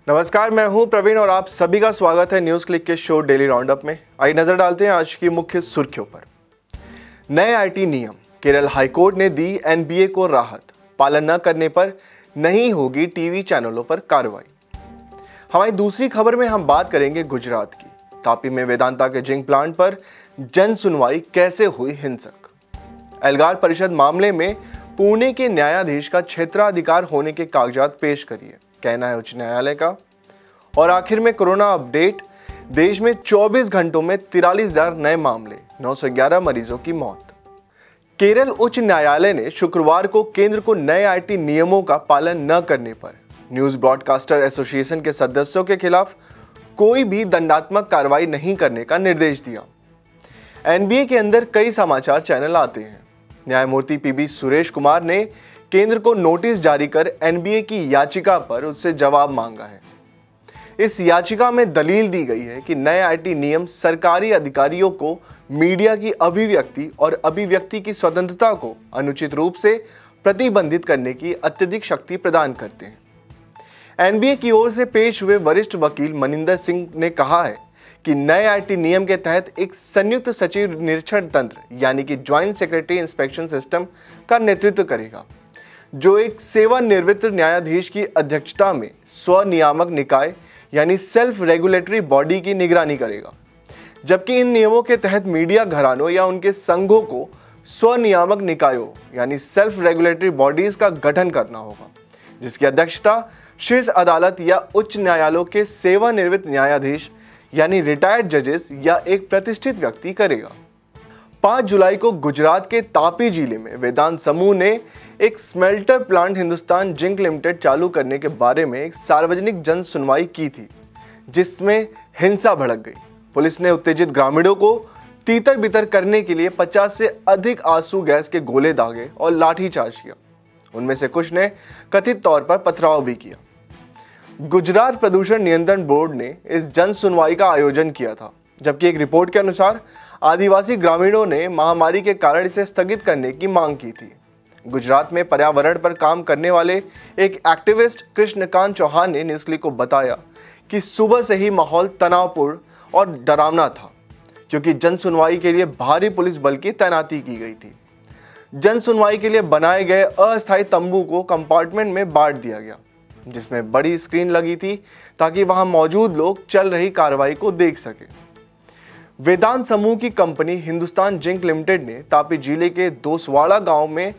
नमस्कार, मैं हूं प्रवीण और आप सभी का स्वागत है न्यूज़ क्लिक के शो डेली राउंडअप में। आइए नजर डालते हैं आज की मुख्य सुर्खियों पर। नए आईटी नियम, केरल हाईकोर्ट ने दी एनबीए को राहत, पालन न करने पर नहीं होगी टीवी चैनलों पर कार्रवाई। हमारी दूसरी खबर में हम बात करेंगे गुजरात की। तापी में वेदांता के जिंक प्लांट पर जन सुनवाई कैसे हुई हिंसक। एल्गार परिषद मामले में पुणे के न्यायाधीश का क्षेत्राधिकार होने के कागजात पेश करिए, कहना है उच्च न्यायालय का। और आखिर में कोरोना अपडेट, देश में 24 घंटों में 43,000 नए मामले, 911 मरीजों की मौत। केरल उच्च न्यायालय ने शुक्रवार को केंद्र को नए आईटी नियमों का पालन न करने पर न्यूज ब्रॉडकास्टर एसोसिएशन के सदस्यों के खिलाफ कोई भी दंडात्मक कार्रवाई नहीं करने का निर्देश दिया। एनबीए के अंदर कई समाचार चैनल आते हैं। न्यायमूर्ति पीबी सुरेश कुमार ने केंद्र को नोटिस जारी कर एनबीए की याचिका पर उससे जवाब मांगा है। इस याचिका में दलील दी गई है कि नए आईटी नियम सरकारी अधिकारियों को मीडिया की अभिव्यक्ति और अभिव्यक्ति की स्वतंत्रता को अनुचित रूप से प्रतिबंधित करने की अत्यधिक शक्ति प्रदान करते हैं। एनबीए की ओर से पेश हुए वरिष्ठ वकील मनिंदर सिंह ने कहा है कि नए आईटी नियम के तहत एक संयुक्त सचिव निरीक्षण तंत्र यानी कि ज्वाइंट सेक्रेटरी इंस्पेक्शन सिस्टम का नेतृत्व करेगा, जो एक सेवानिवृत्त न्यायाधीश की अध्यक्षता में स्वनियामक निकाय यानी सेल्फ रेगुलेटरी बॉडी की निगरानी करेगा। जबकि इन नियमों के तहत मीडिया घरानों या उनके संघों को स्वनियामक निकायों यानी सेल्फ रेगुलेटरी बॉडीज का गठन करना होगा, जिसकी अध्यक्षता शीर्ष अदालत या उच्च न्यायालयों के सेवानिवृत्त न्यायाधीश यानी रिटायर्ड जजेस या एक प्रतिष्ठित व्यक्ति करेगा। 5 जुलाई को गुजरात के तापी जिले में वेदांत समूह ने एक smelter plant Hindustan zinc limited चालू करने के बारे में एक सार्वजनिक जन सुनवाई की थी, जिसमें हिंसा भड़क गई। पुलिस ने उत्तेजित ग्रामीणों को तीतर बितर करने के लिए 50 से अधिक आंसू गैस के गोले दागे और लाठीचार्ज किया। उनमें से कुछ ने कथित तौर पर पथराव भी किया। गुजरात प्रदूषण नियंत्रण बोर्ड ने इस जन सुनवाई का आयोजन किया था, जबकि एक रिपोर्ट के अनुसार आदिवासी ग्रामीणों ने महामारी के कारण इसे स्थगित करने की मांग की थी। गुजरात में पर्यावरण पर काम करने वाले एक एक्टिविस्ट कृष्णकांत चौहान ने न्यूज़ क्लिक को बताया कि सुबह से ही माहौल तनावपूर्ण और डरावना था, क्योंकि जन सुनवाई के लिए भारी पुलिस बल की तैनाती की गई थी। जन सुनवाई के लिए बनाए गए अस्थायी तंबू को कंपार्टमेंट में बांट दिया गया, जिसमें बड़ी स्क्रीन लगी थी ताकि वहां मौजूद लोग चल रही कार्रवाई को देख सके। वेदांत समूह की कंपनी हिंदुस्तान जिंक लिमिटेड ने तापी जिले के दोसवाड़ा गांव में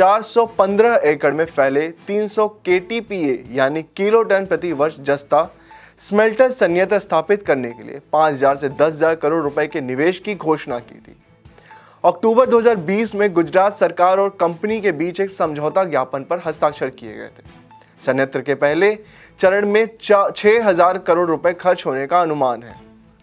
415 एकड़ में फैले 300 केटीपीए यानी किलो टन प्रति वर्ष जस्ता स्मेल्टर संयंत्र स्थापित करने के लिए 5,000 से 10,000 करोड़ रुपए के निवेश की घोषणा की थी। अक्टूबर 2020 में गुजरात सरकार और कंपनी के बीच एक समझौता ज्ञापन पर हस्ताक्षर किए गए थे। संयंत्र के पहले चरण में 6,000 करोड़ रुपए खर्च होने का अनुमान है।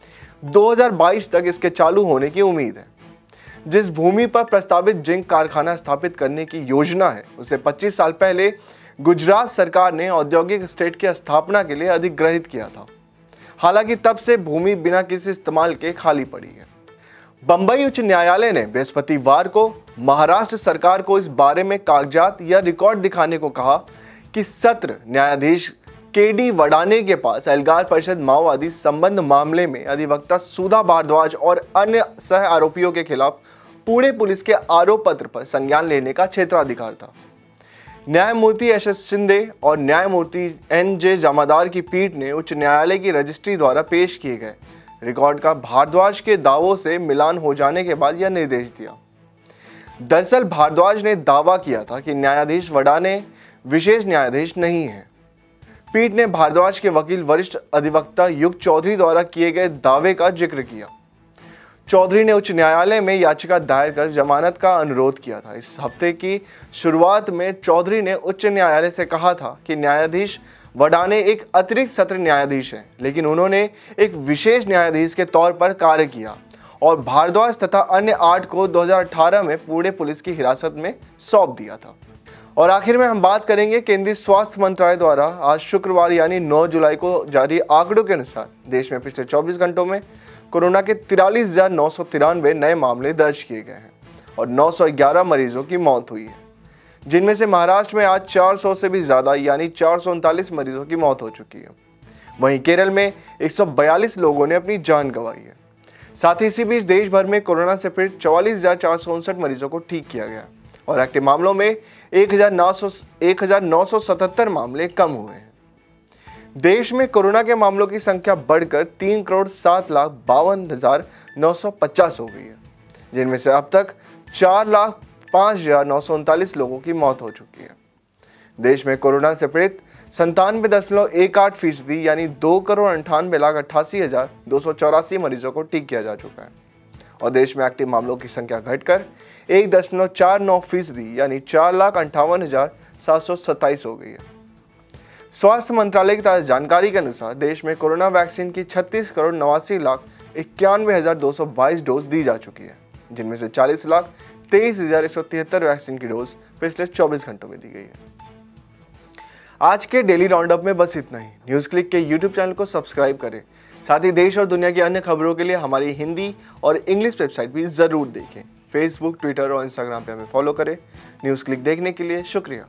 2022 तक इसके चालू होने की उम्मीद है। जिस भूमि पर प्रस्तावित जिंक कारखाना स्थापित करने की योजना है, उसे 25 साल पहले गुजरात सरकार ने औद्योगिक एस्टेट की स्थापना के लिए अधिग्रहित किया था। हालांकि तब से भूमि बिना किसी इस्तेमाल के खाली पड़ी है। बंबई उच्च न्यायालय ने बृहस्पतिवार को महाराष्ट्र सरकार को इस बारे में कागजात या रिकॉर्ड दिखाने को कहा कि सत्र न्यायाधीश केडी वडाने के पास एल्गार परिषद माओवादी संबंध मामले में अधिवक्ता सुधा भारद्वाज और अन्य सह आरोपियों के खिलाफ पुणे पुलिस के आरोप पत्र पर संज्ञान लेने का क्षेत्राधिकार था। न्यायमूर्ति एस शिंदे और न्यायमूर्ति एन.जे. जामादार की पीठ ने उच्च न्यायालय की रजिस्ट्री द्वारा पेश किए गए रिकॉर्ड का भारद्वाज के दावों से मिलान हो जाने के बाद यह निर्देश दिया। दरअसल भारद्वाज ने दावा किया था कि न्यायाधीश वडाने विशेष न्यायाधीश नहीं है। पीठ ने भारद्वाज के वकील वरिष्ठ अधिवक्ता युग चौधरी द्वारा किए गए दावे का जिक्र किया। चौधरी ने उच्च न्यायालय में याचिका दायर कर जमानत का अनुरोध किया था। इस हफ्ते की शुरुआत में चौधरी ने उच्च न्यायालय से कहा था कि न्यायाधीश वडाने एक अतिरिक्त सत्र न्यायाधीश हैं, लेकिन उन्होंने एक विशेष न्यायाधीश के तौर पर कार्य किया और भारद्वाज तथा अन्य 8 को 2018 में पुणे पुलिस की हिरासत में सौंप दिया था। और आखिर में हम बात करेंगे केंद्रीय स्वास्थ्य मंत्रालय द्वारा आज शुक्रवार यानी 9 जुलाई को जारी आंकड़ों के अनुसार देश में पिछले 24 घंटों में कोरोना के 43,993 नए मामले दर्ज किए गए हैं और 911 मरीजों की मौत हुई है, जिनमें से महाराष्ट्र में आज 400 से भी ज़्यादा यानी 439 मरीजों की मौत हो चुकी है। वहीं केरल में 142 लोगों ने अपनी जान गंवाई है। साथ ही इसी बीच देश भर में कोरोना से पीड़ित 44,459 मरीजों को ठीक किया गया और एक्टिव मामलों में 1,977 मामले कम हुए हैं। देश में कोरोना के मामलों की संख्या बढ़कर 3,07,52,950 हो गई है, जिनमें से अब तक 4,05,939 लोगों की मौत हो चुकी है। देश में कोरोना से पीड़ित 97.18% यानी 2,98,88,284 मरीजों को ठीक किया जा चुका है और देश में एक्टिव मामलों की संख्या घटकर 1.49% यानी 4,58,727 हो गई है। स्वास्थ्य मंत्रालय की ताज़ा जानकारी के अनुसार देश में कोरोना वैक्सीन की 36,89,91,222 डोज दी जा चुकी है, जिनमें से 40,23,173 वैक्सीन की डोज पिछले 24 घंटों में दी गई है। आज के डेली राउंड अप में बस इतना ही। न्यूज़ क्लिक के यूट्यूब चैनल को सब्सक्राइब करें। साथ ही देश और दुनिया की अन्य खबरों के लिए हमारी हिंदी और इंग्लिश वेबसाइट भी ज़रूर देखें। फेसबुक, ट्विटर और इंस्टाग्राम पे हमें फॉलो करें। न्यूज़ क्लिक देखने के लिए शुक्रिया।